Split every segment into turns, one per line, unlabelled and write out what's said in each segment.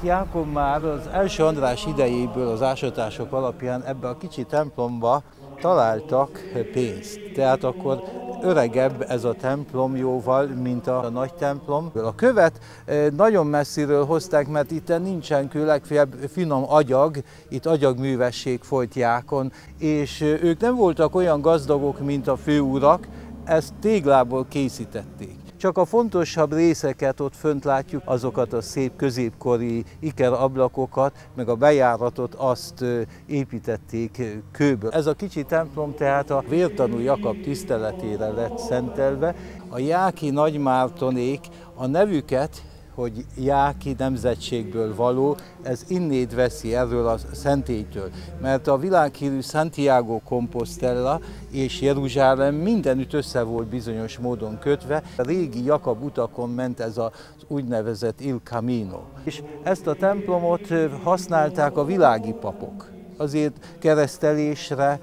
Jákon már az első András idejéből az ásatások alapján ebbe a kicsi templomba találtak pénzt. Tehát akkor öregebb ez a templom jóval, mint a nagy templom. A követ nagyon messziről hozták, mert itt nincsen kő, legfeljebb finom agyag, itt agyagművesség folyt Jákon, és ők nem voltak olyan gazdagok, mint a főurak, ezt téglából készítették. Csak a fontosabb részeket ott fönt látjuk, azokat a szép középkori ikerablakokat, meg a bejáratot azt építették kőből. Ez a kicsi templom tehát a vértanú Jakab tiszteletére lett szentelve. A jáki nagymártonék a nevüket, hogy jáki nemzetségből való, ez innét veszi erről a szentélytől. Mert a világhírű Santiago Compostela és Jeruzsálem mindenütt össze volt bizonyos módon kötve. A régi Jakab utakon ment ez az úgynevezett Il Camino. És ezt a templomot használták a világi papok. Azért keresztelésre,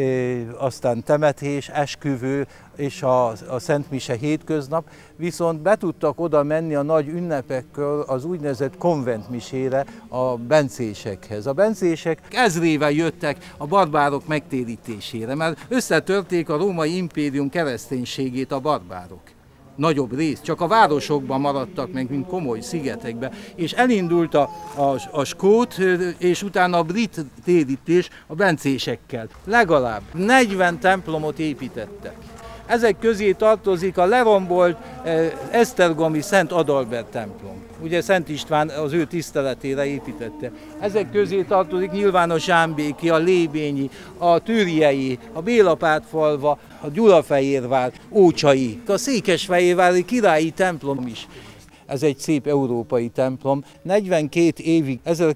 aztán temetés, esküvő és a Szent Mise hétköznap, viszont be tudtak oda menni a nagy ünnepekkel az úgynevezett konventmisére, a bencésekhez. A bencések ezrével jöttek a barbárok megtérítésére, mert összetörték a római impérium kereszténységét a barbárok. Nagyobb rész, csak a városokban maradtak meg, mint komoly szigetekben, és elindult a skót, és utána a brit térítés a bencésekkel. Legalább 40 templomot építettek. Ezek közé tartozik a lerombolt esztergomi Szent Adalbert templom. Ugye Szent István az ő tiszteletére építette. Ezek közé tartozik nyilván a zsámbéki, a lébényi, a türjei, a Bélapátfalva, a Gyulafehérvár, Ócsai, a székesfehérvári királyi templom is. Ez egy szép európai templom. 42 évig,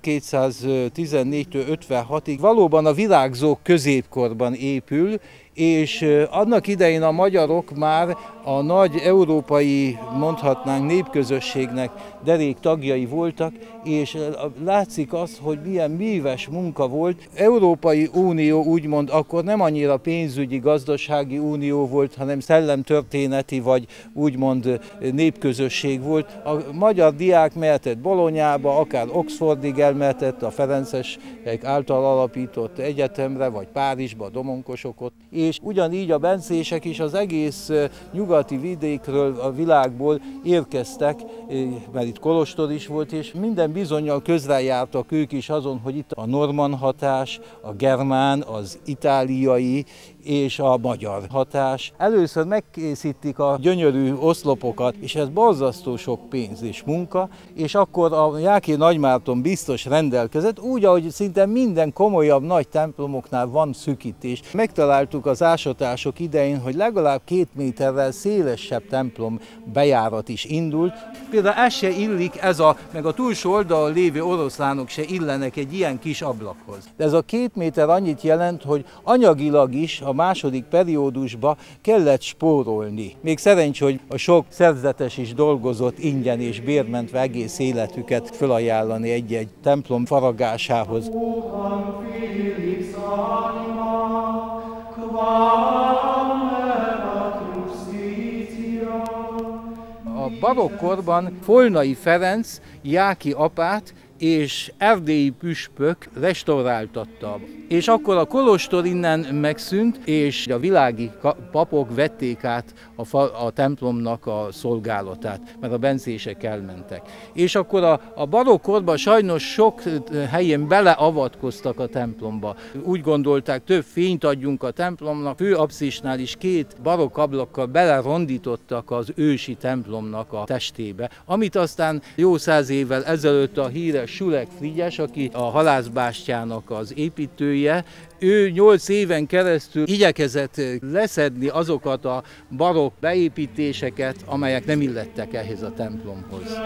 1214-től 56-ig valóban a virágzó középkorban épül, és annak idején a magyarok már a nagy európai, mondhatnánk népközösségnek derék tagjai voltak, és látszik az, hogy milyen műves munka volt. Európai Unió úgymond akkor nem annyira pénzügyi, gazdasági unió volt, hanem szellemtörténeti vagy úgymond népközösség volt. A magyar diák mehetett Bolognába, akár Oxfordig elmehetett a ferencesek által alapított egyetemre, vagy Párizsba, a domonkosokot. És ugyanígy a bencések is az egész nyugati vidékről, a világból érkeztek, mert itt kolostor is volt, és minden bizonnyal közrejártak ők is azon, hogy itt a normann hatás, a germán, az itáliai és a magyar hatás. Először megkészítik a gyönyörű oszlopokat, és ez borzasztó sok pénz és munka, és akkor a Jáki Nagymárton biztos rendelkezett, úgy, ahogy szinte minden komolyabb nagy templomoknál van szűkítés. Megtaláltuk az ásatások idején, hogy legalább 2 méterrel szélesebb templom bejárat is indult. Például ez se illik, meg a túlsó oldalon lévő oroszlánok se illenek egy ilyen kis ablakhoz. De ez a 2 méter annyit jelent, hogy anyagilag is a második periódusba kellett spórolni. Még szerencs, hogy a sok szerzetes is dolgozott ingyen és bérmentve egész életüket felajánlani egy-egy templom faragásához. A barokkorban Folnai Ferenc Jáki apát és erdélyi püspök restauráltatta. És akkor a kolostor innen megszűnt, és a világi papok vették át a templomnak a szolgálatát, mert a bencések elmentek. És akkor a barokkorban sajnos sok helyen beleavatkoztak a templomba. Úgy gondolták, több fényt adjunk a templomnak, főabszisnál is 2 barokk ablakkal belerondítottak az ősi templomnak a testébe, amit aztán jó 100 évvel ezelőtt a híres Sulek Frigyes, aki a halászbástyának az építője, ő 8 éven keresztül igyekezett leszedni azokat a barokk beépítéseket, amelyek nem illettek ehhez a templomhoz.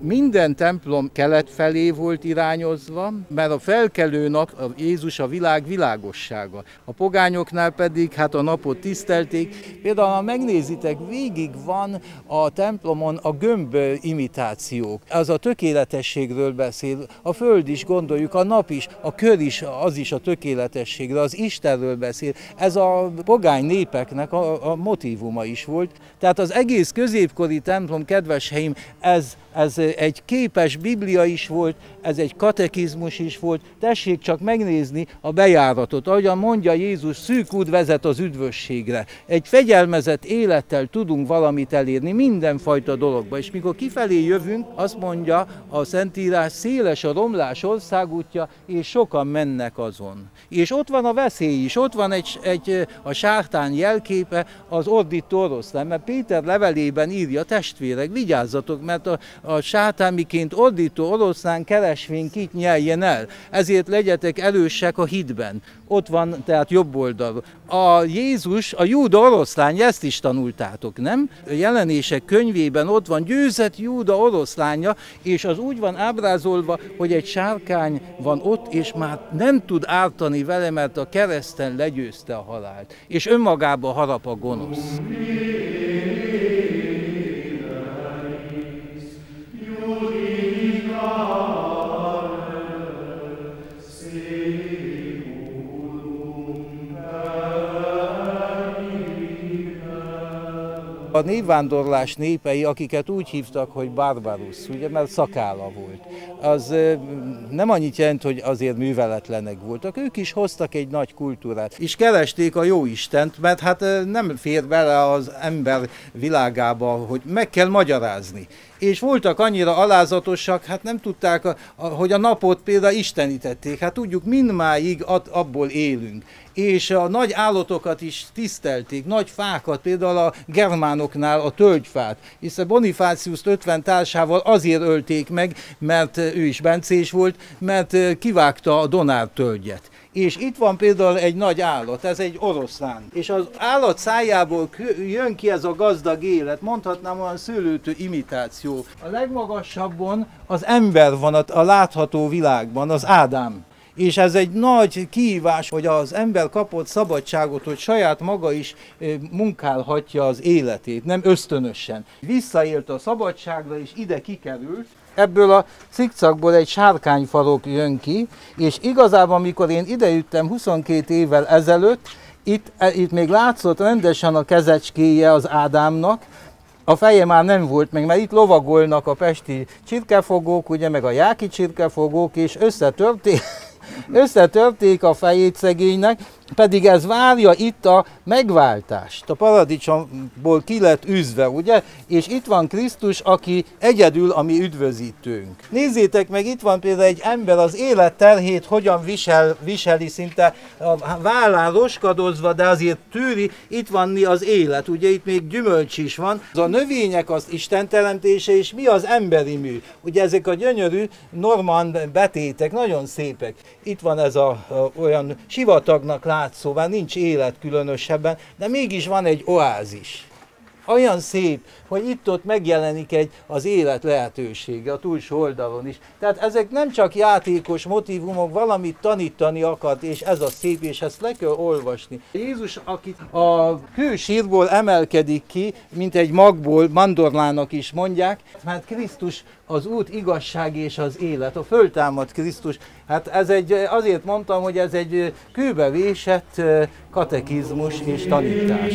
Minden templom kelet felé volt irányozva, mert a felkelő nap Jézus a világ világossága. A pogányoknál pedig hát a napot tisztelték. Például, ha megnézitek, végig van a templomon a gömb imitációk. Az a tökéletességről beszél, a föld is, gondoljuk, a nap is, a kör is, az is a tökéletességről, az Istenről beszél. Ez a pogány népeknek a motívuma is volt. Tehát az egész középkori templom, kedves helyim, ez egy képes Biblia is volt, ez egy katekizmus is volt. Tessék csak megnézni a bejáratot. Ahogyan mondja Jézus, szűk út vezet az üdvösségre. Egy fegyelmezett élettel tudunk valamit elérni mindenfajta dologba. És mikor kifelé jövünk, azt mondja a Szentírás, széles a romlás országútja, és sokan mennek azon. És ott van a veszély is, ott van a sátán jelképe, az ordító oroszlán, mert Péter levelében írja, testvérek, vigyázzatok, mert a sátán miként ordító oroszlán keresvén kit nyeljen el. Ezért legyetek erősek a hitben. Ott van tehát jobb oldalról. A Jézus, a Júda oroszlány, ezt is tanultátok, nem? A Jelenések könyvében ott van győzött Júda oroszlánya, és az úgy van ábrázolva, hogy egy sárkány van ott, és már nem tud ártani vele, mert a kereszten legyőzte a halált. És önmagába harap a gonosz. A névvándorlás népei, akiket úgy hívtak, hogy Barbarus, ugye, mert szakálla volt, az nem annyit jelent, hogy azért műveletlenek voltak, ők is hoztak egy nagy kultúrát, és keresték a jóistent, mert hát nem fér bele az ember világába, hogy meg kell magyarázni. És voltak annyira alázatosak, hát nem tudták, hogy a napot például istenítették, hát tudjuk, mindmáig abból élünk. És a nagy állatokat is tisztelték, nagy fákat, például a germánoknál a tölgyfát, hiszen Bonifáciuszt 50 társával azért ölték meg, mert ő is bencés volt, mert kivágta a Donár tölgyet. És itt van például egy nagy állat, ez egy oroszlán. És az állat szájából jön ki ez a gazdag élet, mondhatnám olyan szőlőtő imitáció. A legmagasabbon az ember van a látható világban, az Ádám. És ez egy nagy kihívás, hogy az ember kapott szabadságot, hogy saját maga is munkálhatja az életét, nem ösztönösen. Visszaélt a szabadságra, és ide kikerült. Ebből a cikcakból egy sárkányfarok jön ki, és igazából, amikor én idejöttem 22 évvel ezelőtt, itt még látszott rendesen a kezecskéje az Ádámnak, a feje már nem volt meg, mert itt lovagolnak a pesti csirkefogók, ugye, meg a jáki csirkefogók, és összetörték a fejét szegénynek, pedig ez várja itt a megváltást. A paradicsomból ki lett üzve, ugye? És itt van Krisztus, aki egyedül a mi üdvözítőnk. Nézzétek meg, itt van például egy ember, az élet terhét hogyan viseli, szinte a vállán roskadozva, de azért tűri, itt van az élet, ugye itt még gyümölcs is van. A növények az Isten teremtése, és mi az emberi mű? Ugye ezek a gyönyörű normann betétek, nagyon szépek. Itt van ez olyan sivatagnak látszó, már nincs élet különösebben, de mégis van egy oázis. Olyan szép, hogy itt-ott megjelenik az élet lehetősége a túlsó oldalon is. Tehát ezek nem csak játékos motívumok, valamit tanítani akart, és ez a szép, és ezt le kell olvasni. Jézus, akit a kősírból emelkedik ki, mint egy magból, mandorlának is mondják, mert Krisztus az út, igazság és az élet, a föltámadt Krisztus. Hát azért mondtam, hogy ez egy kőbevésett katekizmus és tanítás.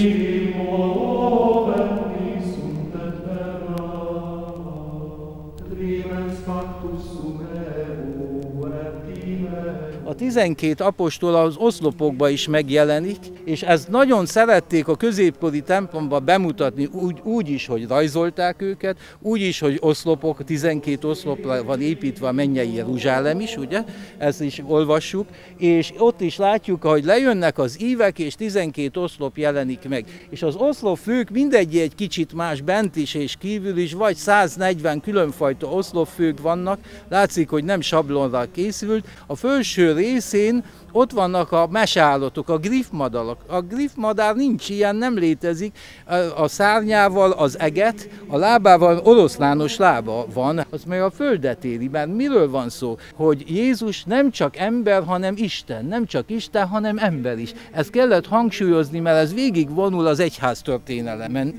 A 12 apostol az oszlopokba is megjelenik, és ezt nagyon szerették a középkori templomba bemutatni, úgy is, hogy rajzolták őket, úgy is, hogy oszlopok, 12 oszlopra van építve a mennyei Jeruzsálem is, ugye? Ezt is olvassuk, és ott is látjuk, hogy lejönnek az ívek, és 12 oszlop jelenik meg. És az oszlopfők mindegy egy kicsit más, bent is és kívül is, vagy 140 különfajta oszlopfők vannak, látszik, hogy nem sablonra készült. A felső rész részén ott vannak a meseállatok, a griffmadarak. A griffmadár nincs ilyen, nem létezik. A szárnyával az eget, a lábával oroszlános lába van, az meg a földet éri. Mert miről van szó? Hogy Jézus nem csak ember, hanem Isten. Nem csak Isten, hanem ember is. Ezt kellett hangsúlyozni, mert ez végigvonul az egyház történelemen.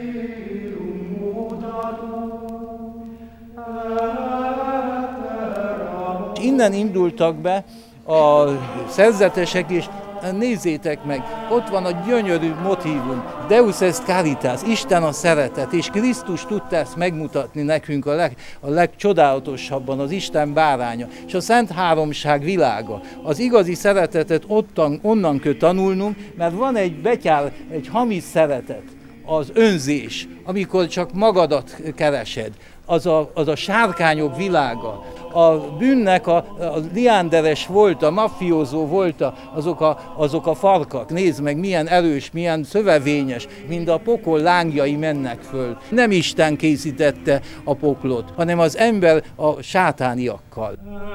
Innen indultak be a szerzetesek, és nézzétek meg, ott van a gyönyörű motívum, Deus est caritas, Isten a szeretet, és Krisztus tudta ezt megmutatni nekünk a legcsodálatosabban, az Isten báránya, és a Szent Háromság világa. Az igazi szeretetet onnan kell tanulnunk, mert van egy betyár, egy hamis szeretet, az önzés, amikor csak magadat keresed, az a sárkányok világa. A bűnnek a liánderes volt, a maffiózó volt, azok a farkak. Nézd meg, milyen erős, milyen szövevényes, mind a pokol lángjai mennek föl. Nem Isten készítette a poklot, hanem az ember a sátániakkal.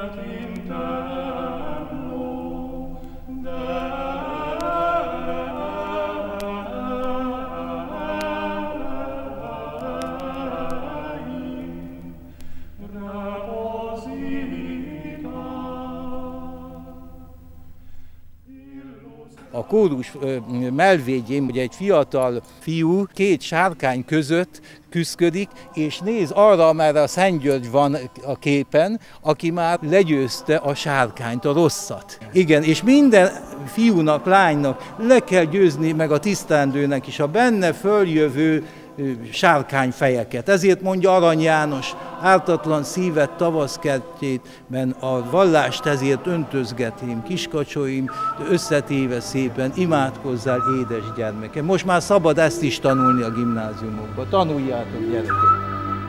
A kórus melvédjén, ugye egy fiatal fiú két sárkány között küszködik, és néz arra, amerre a Szent György van a képen, aki már legyőzte a sárkányt, a rosszat. Igen, és minden fiúnak, lánynak le kell győzni, meg a tisztelendőnek is a benne följövő sárkányfejeket. Ezért mondja Arany János, ártatlan szívet tavaszkertjében a vallást ezért öntözgetém, kiskacsoim, összetéve szépen, imádkozzál, édes gyermekem. Most már szabad ezt is tanulni a gimnáziumokban. Tanuljátok, gyerekek!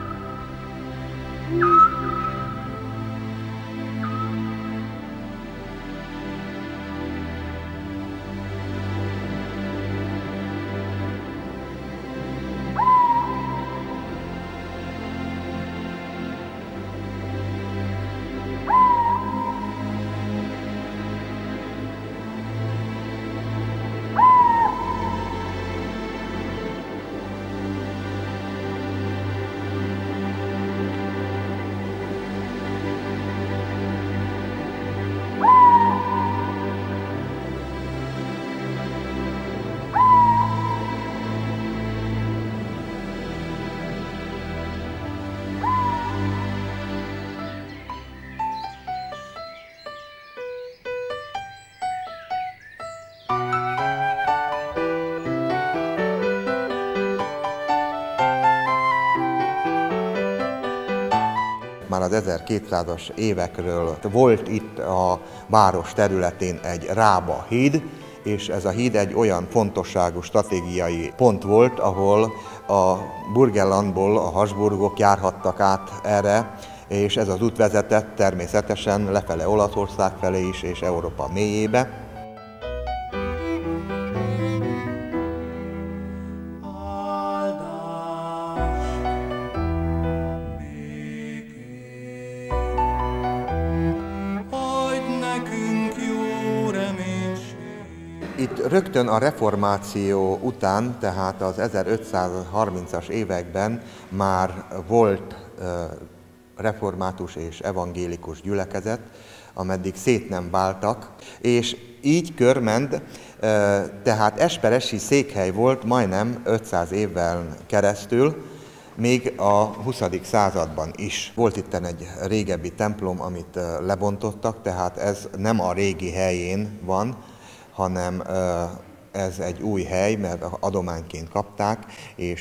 Már az 1200-as évekről volt itt a város területén egy Rába híd, és ez a híd egy olyan fontosságú stratégiai pont volt, ahol a Burgenlandból a Habsburgok járhattak át erre, és ez az út vezetett természetesen lefele Olaszország felé is, és Európa mélyébe. Itt rögtön a reformáció után, tehát az 1530-as években már volt református és evangélikus gyülekezet, ameddig szét nem váltak, és így Körmend, tehát esperesi székhely volt majdnem 500 évvel keresztül, még a 20. században is. Volt itt egy régebbi templom, amit lebontottak, tehát ez nem a régi helyén van, hanem ez egy új hely, mert adományként kapták, és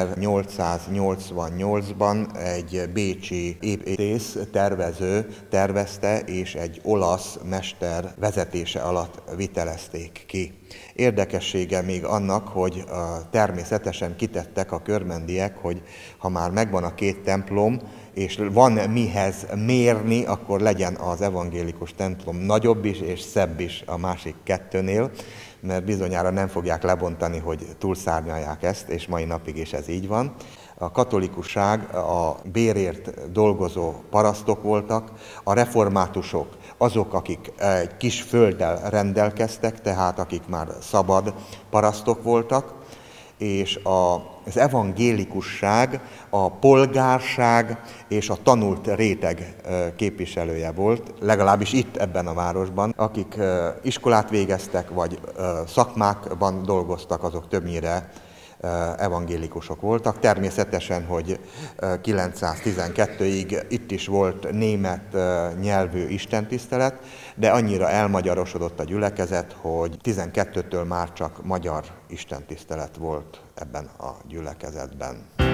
1888-ban egy bécsi építész tervező tervezte, és egy olasz mester vezetése alatt vitelezték ki. Érdekessége még annak, hogy természetesen kitettek a körmendiek, hogy ha már megvan a két templom, és van mihez mérni, akkor legyen az evangélikus templom nagyobb is és szebb is a másik kettőnél, mert bizonyára nem fogják lebontani, hogy túlszárnyalják ezt, és mai napig is ez így van. A katolikusság a bérért dolgozó parasztok voltak, a reformátusok azok, akik egy kis földdel rendelkeztek, tehát akik már szabad parasztok voltak, és az evangélikusság a polgárság és a tanult réteg képviselője volt, legalábbis itt ebben a városban. Akik iskolát végeztek, vagy szakmákban dolgoztak, azok többnyire evangélikusok voltak. Természetesen, hogy 912-ig itt is volt német nyelvű istentisztelet, de annyira elmagyarosodott a gyülekezet, hogy 12-től már csak magyar istentisztelet volt ebben a gyülekezetben.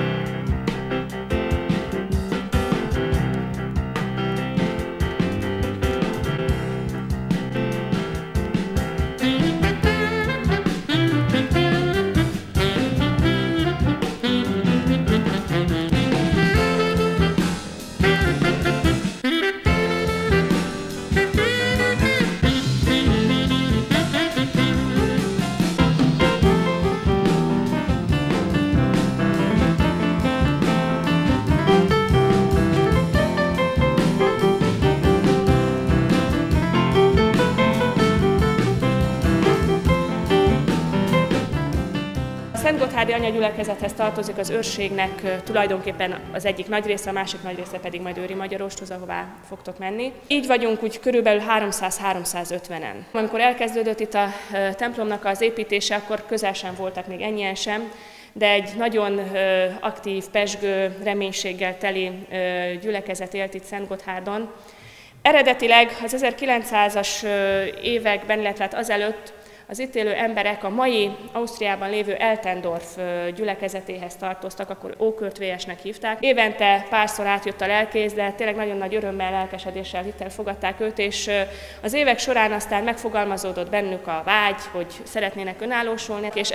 A Szentgotthárdi Anyagyülekezethez tartozik az őrségnek tulajdonképpen az egyik nagy része, a másik nagy része pedig majd Őri Magyarósthoz, ahová fogtok menni. Így vagyunk úgy körülbelül 300-350-en. Amikor elkezdődött itt a templomnak az építése, akkor közel sem voltak még ennyien sem, de egy nagyon aktív, pezsgő, reménységgel teli gyülekezet élt itt Szentgotthárdon. Eredetileg az 1900-as években, illetve azelőtt az itt élő emberek a mai Ausztriában lévő Eltendorf gyülekezetéhez tartoztak, akkor ókörtvélyesnek hívták. Évente párszor átjött a lelkész, de tényleg nagyon nagy örömmel, lelkesedéssel, hittel fogadták őt, és az évek során aztán megfogalmazódott bennük a vágy, hogy szeretnének önállósulni, és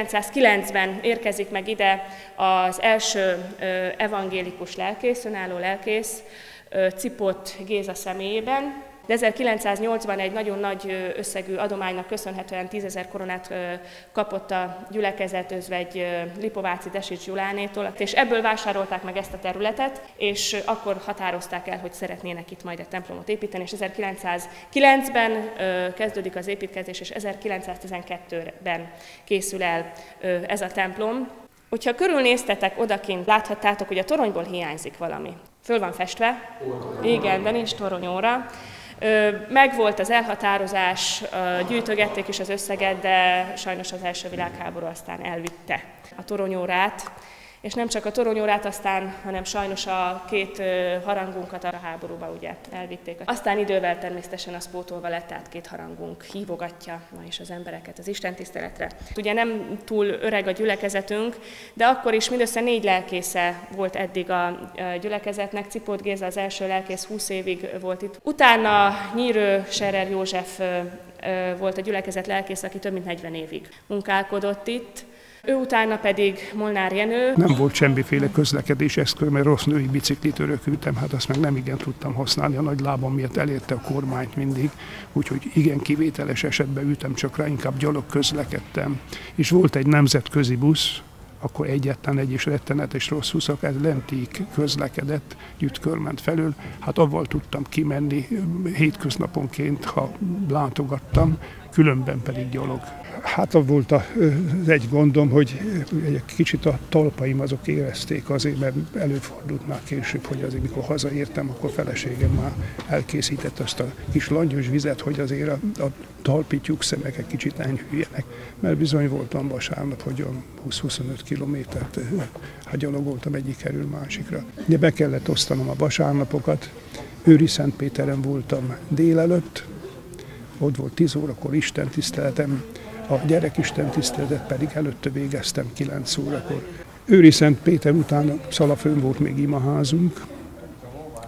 1909-ben érkezik meg ide az első evangélikus lelkész, önálló lelkész, Cipot Géza személyében. De 1908-ban egy nagyon nagy összegű adománynak köszönhetően 10 000 koronát kapott a gyülekezet özvegy Lipováci Desics Gyulánétól, és ebből vásárolták meg ezt a területet, és akkor határozták el, hogy szeretnének itt majd egy templomot építeni, és 1909-ben kezdődik az építkezés, és 1912-ben készül el ez a templom. Hogyha körülnéztetek odakint, láthattátok, hogy a toronyból hiányzik valami. Föl van festve? Igen, de nincs toronyóra. Megvolt az elhatározás, gyűjtögették is az összeget, de sajnos az első világháború aztán elvitte a toronyórát. És nem csak a toronyórát aztán, hanem sajnos a két harangunkat a háborúba ugye elvitték. Aztán idővel természetesen az pótolva lett, tehát két harangunk hívogatja ma is az embereket az istentiszteletre. Ugye nem túl öreg a gyülekezetünk, de akkor is mindössze 4 lelkésze volt eddig a gyülekezetnek. Cipót Géza az első lelkész 20 évig volt itt. Utána Nyírő Scherer József volt a gyülekezet lelkész, aki több mint 40 évig munkálkodott itt. Ő utána pedig Molnár Jenő.
Nem volt semmiféle közlekedés eszköz, mert rossz női biciklit örökültem, hát azt meg nem igen tudtam használni, a nagy lábam miatt elérte a kormányt mindig, úgyhogy igen kivételes esetben ültem csak rá, inkább gyalog közlekedtem. És volt egy nemzetközi busz, akkor egyetlen egy is rettenetes rossz huszak, ez lentig közlekedett Gyütkörment felől, hát avval tudtam kimenni hétköznaponként, ha látogattam, különben pedig gyalog. Hát volt az egy gondom, hogy egy kicsit a talpaim azok érezték azért, mert előfordult már később, hogy azért mikor hazaértem, akkor feleségem már elkészített azt a kis langyos vizet, hogy azért a talpi tyúkszemek egy kicsit enyhüljenek, mert bizony voltam vasárnap, hogy 20-25 kilométert gyalogoltam egyik erről másikra. De be kellett osztanom a vasárnapokat, Őri Szentpéteren voltam délelőtt, ott volt 10 órakor istentiszteletem, a gyerekistentiszteletet pedig előtte végeztem 9 órakor. Őri Szent Péter után Szalafőn volt még imaházunk,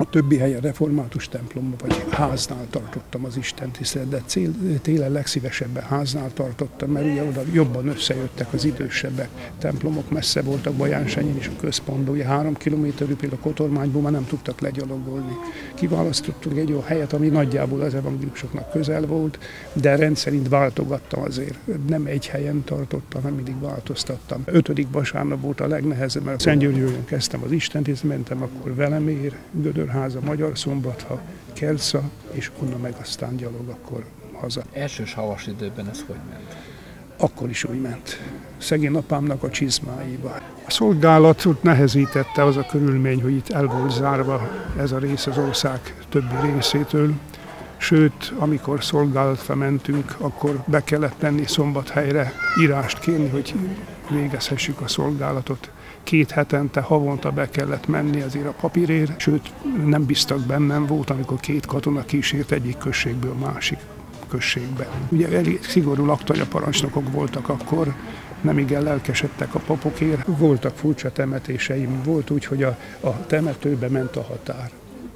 A többi helyen református templomban vagy háznál tartottam az istentiszteletet, de télen legszívesebben háznál tartottam, mert ugye oda jobban összejöttek az idősebbek. Templomok messze voltak, Bajánsenyen is a központban, ugye 3 kilométerű például a Kotormányból már nem tudtak legyalogolni. Kiválasztottuk egy olyan helyet, ami nagyjából az evangélikusoknak közel volt, de rendszerint váltogattam azért. Nem egy helyen tartottam, hanem mindig változtattam. 5. vasárnap volt a legnehezebb, mert Szentgyörgyön kezdtem az istentiszteletet, mentem akkor Velemér, Gödörháza, Magyarszombatha, Kerca, és onnan meg aztán gyalog akkor haza.
Elsős havas időben ez hogy ment?
Akkor is úgy ment. Szegény apámnak a csizmáiba. A szolgálatot nehezítette az a körülmény, hogy itt el volt zárva ez a rész az ország többi részétől. Sőt, amikor szolgálatra mentünk, akkor be kellett tenni Szombathelyre írást kérni, hogy végezhessük a szolgálatot. 2 hetente, havonta be kellett menni azért a papírért, sőt nem bíztak bennem, volt, amikor 2 katona kísért egyik községből másik községbe. Ugye elég szigorú laktanya-parancsnokok voltak akkor, nem igen lelkesedtek a papokért. Voltak furcsa temetéseim, volt úgy, hogy a temetőbe ment a határ.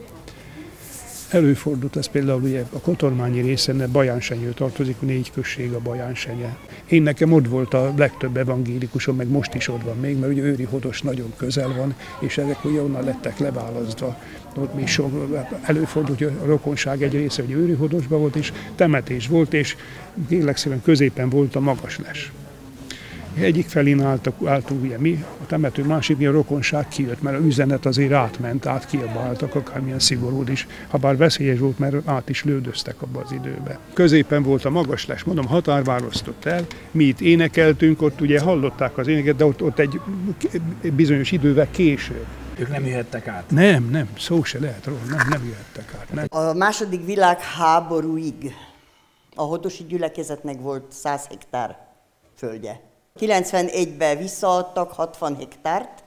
Előfordult ez például ugye a Kotormányi részen, Bajánsenyről tartozik, 4 község a Bajánsenye. Én nekem ott volt a legtöbb evangélikusom, meg most is ott van még, mert ugye Őrihodos nagyon közel van, és ezek ugye onnan lettek leválasztva. Ott még sok előfordult, hogy a rokonság egy része, hogy Őrihodosban volt, és temetés volt, és kérlek szépen középen volt a magasles. Egyik felén álltunk ugye mi, a temető másik, a rokonság kijött, mert a üzenet azért átment, átkiabáltak, akármilyen szigorú is, ha bár veszélyes volt, mert át is lődöztek abba az időbe. Középen volt a magasles, mondom, határválasztott el, mi itt énekeltünk, ott ugye hallották az éneket, de ott egy bizonyos idővel később.
Ők nem jöhettek át?
Nem, szó se lehet róla, nem jöhettek át. Nem.
A II. Világháborúig a hodosi gyülekezetnek volt 100 hektár földje. 91-ben visszaadtak 60 hektárt,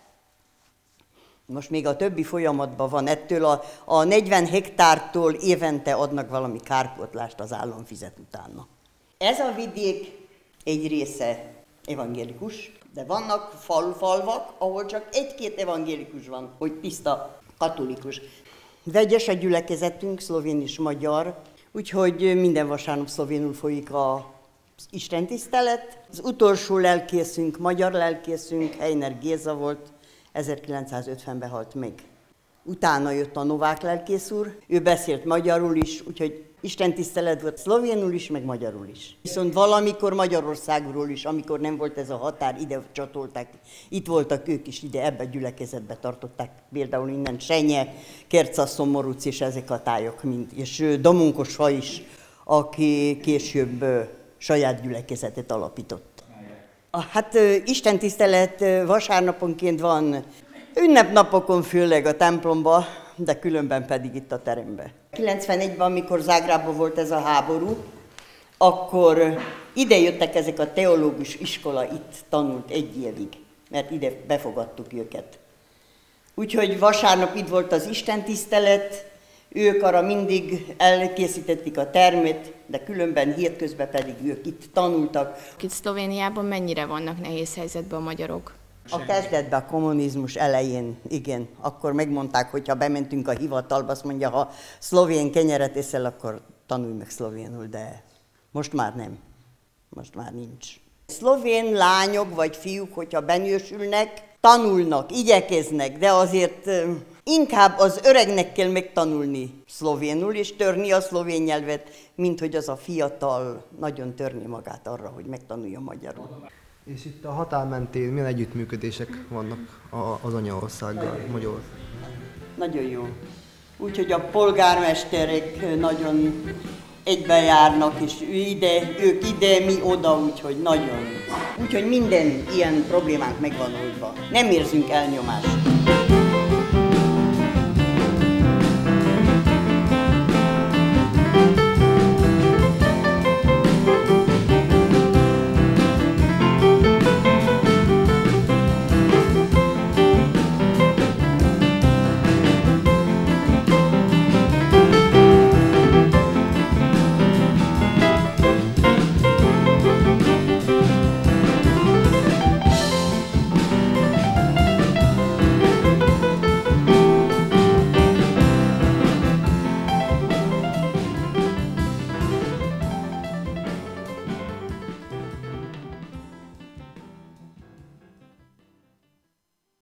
most még a többi folyamatban van, ettől a 40 hektártól évente adnak valami kárpótlást, az állam fizet utána. Ez a vidék egy része evangélikus, de vannak falvak, ahol csak 1-2 evangélikus van, hogy tiszta katolikus. Vegyes a gyülekezetünk, szlovén és magyar, úgyhogy minden vasárnap szlovénul folyik a istentisztelet. Az utolsó lelkészünk, magyar lelkészünk, Heiner Géza volt, 1950-ben halt meg. Utána jött a Novák lelkész úr, ő beszélt magyarul is, úgyhogy istentisztelet volt szlovénul is, meg magyarul is. Viszont valamikor Magyarországról is, amikor nem volt ez a határ, ide csatolták, itt voltak ők is, ide ebbe a gyülekezetbe tartották, például innen Senye, Kerca, Szomorúc és ezek a tájok mind, és Domunkos Fa is, aki később saját gyülekezetet alapított. Hát istentisztelet vasárnaponként van, ünnepnapokon főleg a templomba, de különben pedig itt a teremben. 91-ben, amikor Zágrábban volt ez a háború, akkor ide jöttek ezek a teológus iskola, itt tanult 1 évig, mert ide befogadtuk őket. Úgyhogy vasárnap itt volt az istentisztelet, ők arra mindig elkészítették a termet, de különben hétközben pedig ők itt tanultak.
Itt Szlovéniában mennyire vannak nehéz helyzetben a magyarok?
A kezdetben, a kommunizmus elején, igen, akkor megmondták, hogy ha bementünk a hivatalba, azt mondja, ha szlovén kenyeret eszel, akkor tanulj meg szlovénul, de most már nem, most már nincs. Szlovén lányok vagy fiúk, hogyha benősülnek, tanulnak, igyekeznek, de azért inkább az öregnek kell megtanulni szlovénul, és törni a szlovén nyelvet, mint hogy az a fiatal nagyon törni magát arra, hogy megtanulja magyarul.
És itt a határ mentén milyen együttműködések vannak az anyaországgal, magyar?
Nagyon jó. Úgyhogy a polgármesterek nagyon egyben járnak, és ők ide, mi oda, úgyhogy nagyon. Úgyhogy minden ilyen problémánk megvan oldva. Nem érzünk elnyomást.